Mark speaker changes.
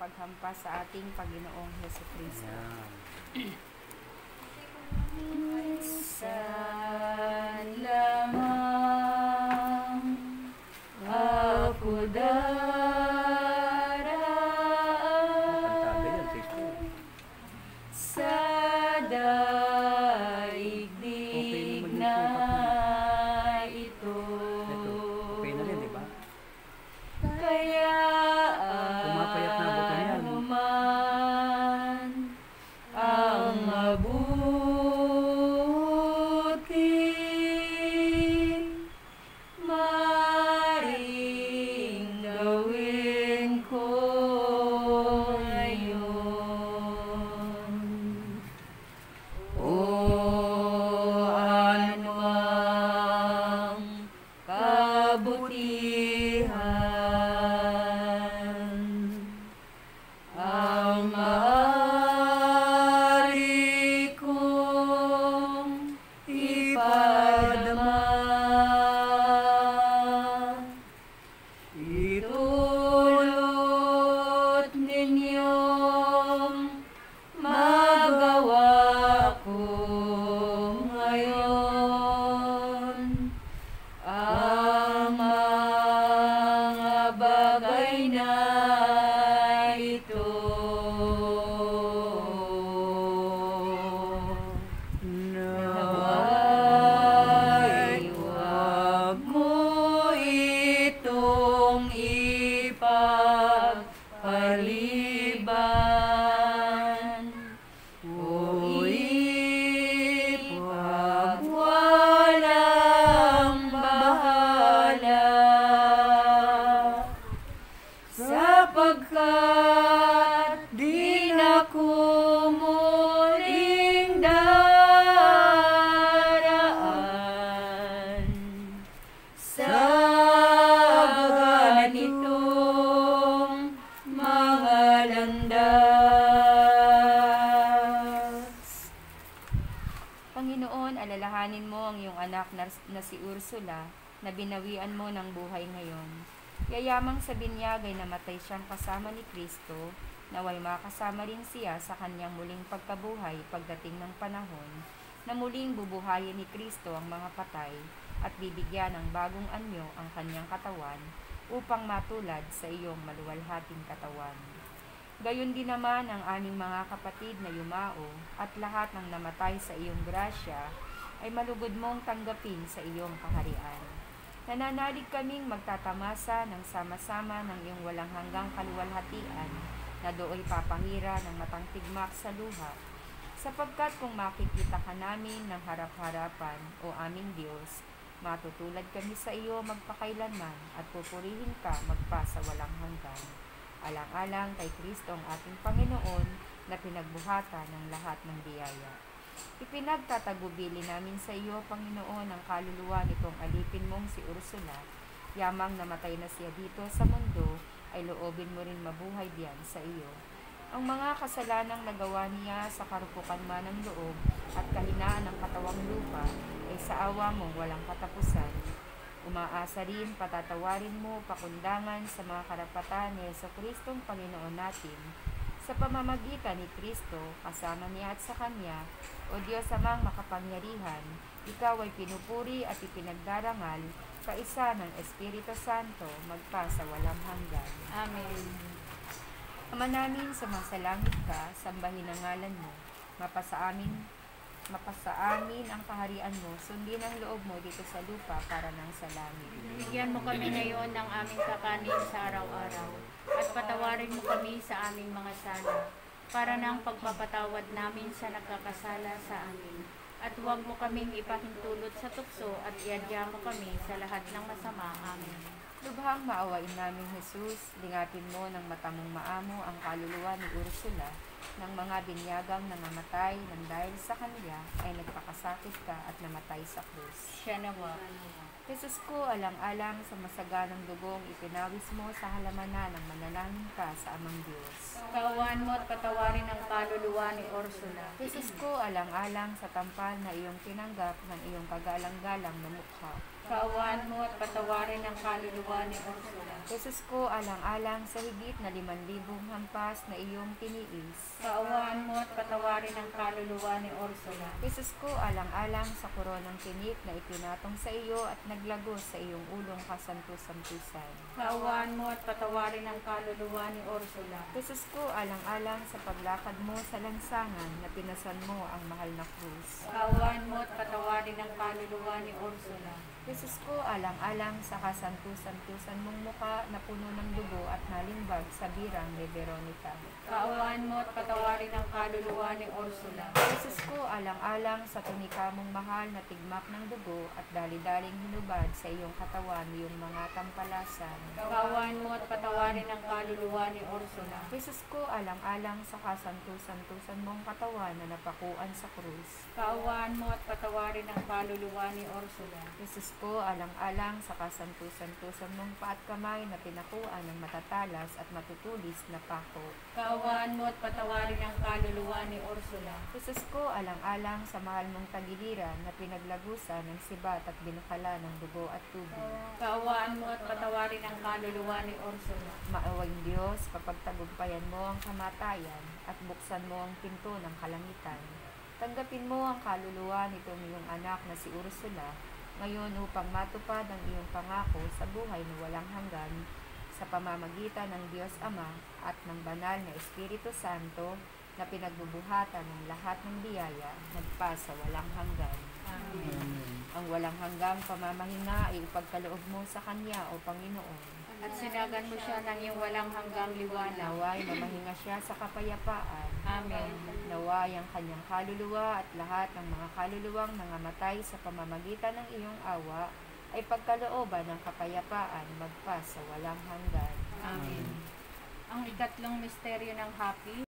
Speaker 1: paghampas sa ating Panginoong Jesucristo. Minsan lamang ako daraan sa daigdig na ito. Kaya anuman ang mabuti, maring gawin ko ngayon. O anumang kabutihan ang maaari kong ipadama, itulot ninyong magawa ko ngayon. Ang mga bagay na ito naway huwag mo itong ipagpaliban o ipagwalang bahala, sapagkat di na ko muling daraan sa ganitong mga landas. Panginoon, alalahanin mo ang iyong anak na si Ursula na binawian mo ng buhay ngayon. Yayamang sa binyag ay namatay siyang kasama ni Kristo, naway makasama rin siya sa kanyang muling pagkabuhay pagdating ng panahon, na muling bubuhayin ni Kristo ang mga patay at bibigyan ng bagong anyo ang kanyang katawan upang matulad sa iyong maluwalhating katawan. Gayon din naman ang aming mga kapatid na yumao at lahat ng namatay sa iyong grasya ay malugod mong tanggapin sa iyong kaharian. Nananalig kaming magtatamasa ng sama-sama ng iyong walang hanggang kaluwalhatian na dooy papahira ng matang tigmak sa luha, sapagkat kung makikita ka namin ng harap-harapan, o aming Diyos, matutulad kami sa iyo magpakailanman at pupurihin ka magpasa walang hanggan. Alang-alang kay Kristo ang ating Panginoon na pinagbuhatan ng lahat ng biyaya. Ipinagtatagubili namin sa iyo, Panginoon, ang kaluluwa nitong alipin mong si Ursula. Yamang namatay na siya dito sa mundo, ay loobin mo rin mabuhay diyan sa iyo. Ang mga kasalanang nagawa niya sa karupukan man ng loob at kahinaan ng katawang lupa ay sa awa mong walang katapusan. Umaasa rin patatawarin mo pakundangan sa mga karapatan ni Jesucristong Panginoon natin, sa pamamagitan ni Kristo, kasama niya at sa Kanya, o Diyos amang makapangyarihan, ikaw ay pinupuri at ipinagdarangal, kaisa ng Espiritu Santo, magpa sa walang hanggan. Amen. Ama namin, sumasalangit ka, sambahin ang ngalan mo, mapasa amin ang kaharian mo, sundin ang loob mo dito sa lupa para nang sa langit.
Speaker 2: Bigyan mo kami ngayon ng aming kakanin sa araw-araw, at patawarin mo kami sa aming mga sala, para nang pagpapatawad namin sa nagkakasala sa amin. At huwag mo kaming ipahintulot sa tukso, at iadya mo kami sa lahat ng masama. Amen.
Speaker 1: Lubhang maawain namin, Jesus, lingapin mo ng matamong maamo ang kaluluwa ni Ursula, ng mga binyagang nangamatay nang dahil sa kanila ay nagpakasakit ka at namatay sa krus.
Speaker 2: Siya nawa.
Speaker 1: Jesus ko, alang-alang sa masaganang dugong ipinawis mo sa halamanan ng manalangin ka sa Amang Diyos.
Speaker 2: Kaawaan mo at patawarin ang kaluluwa ni Ursula.
Speaker 1: Jesus ko, alang-alang sa tampal na iyong tinanggap ng iyong kagalang-galang na mukha,
Speaker 2: Kaawaan mo at patawarin ang kaluluwa ni Ursula.
Speaker 1: Jesus ko, alang-alang sa higit na 5,000 hampas na iyong tiniis.
Speaker 2: Kaawaan mo at patawarin ang kaluluwa ni Ursula.
Speaker 1: Jesus ko, alang-alang sa koronang tinik na ipinatong sa iyo at naglagos sa iyong ulong kasanto-santusan.
Speaker 2: Kaawaan mo at patawarin ang kaluluwa ni Ursula.
Speaker 1: Jesus ko, alang-alang sa paglakad mo sa lansangan na pinasan mo ang mahal na krus.
Speaker 2: Kaawaan mo at patawarin ang kaluluwa ni Ursula.
Speaker 1: Jesus ko, alang-alang sa kasanto-santusan mong muka na puno ng dugo at nalimbag sa birang ni Veronica.
Speaker 2: Kaawaan mo at patawarin ang kaluluwa ni Ursula.
Speaker 1: Jesus ko, alang-alang sa tunika mong mahal na tigmak ng dugo at dali-daling hinubad sa iyong katawan iyong mga tampalasan.
Speaker 2: Kaawaan mo at patawarin ang kaluluwa ni Ursula.
Speaker 1: Jesus ko, alang-alang sa kasanto-santusan mong katawan na napakuan sa krus.
Speaker 2: Kaawaan mo at patawarin ang kaluluwa ni Ursula.
Speaker 1: Jesus ko, alang-alang sa kasanto-santusan mong paat kamay na pinakuan ng matatalas at matutulis na pako.
Speaker 2: Kaawaan mo at patawarin ang kaluluwa ni Ursula.
Speaker 1: Jesus ko, alang-alang sa mahal mong tagiliran na pinaglagusan ng sibat at binukala ng dugo at tubig.
Speaker 2: Kaawaan mo at patawarin ang kaluluwa ni Ursula.
Speaker 1: Maawang Diyos, kapagtagumpayan mo ang kamatayan at buksan mo ang pinto ng kalangitan. Tanggapin mo ang kaluluwa nitong iyong anak na si Ursula, ngayon upang matupad ang iyong pangako sa buhay na walang hanggan sa pamamagitan ng Diyos Ama at ng banal na Espiritu Santo na pinagbubuhatan ng lahat ng biyaya nagpa sa walang hanggan.
Speaker 2: Amen.
Speaker 1: Ang walang hanggang pamamahinga ay ipagkaloob mo sa Kanya, O Panginoon.
Speaker 2: At sinagan mo siya ng iyong walang hanggang liwanag.
Speaker 1: Naway mamahinga siya sa kapayapaan.
Speaker 2: Amen.
Speaker 1: Naway ang kanyang kaluluwa at lahat ng mga kaluluwang nangamatay sa pamamagitan ng iyong awa ay pagkalooban ng kapayapaan magpa sa walang hanggan.
Speaker 2: Amen. Ang ikatlong misteryo ng happy.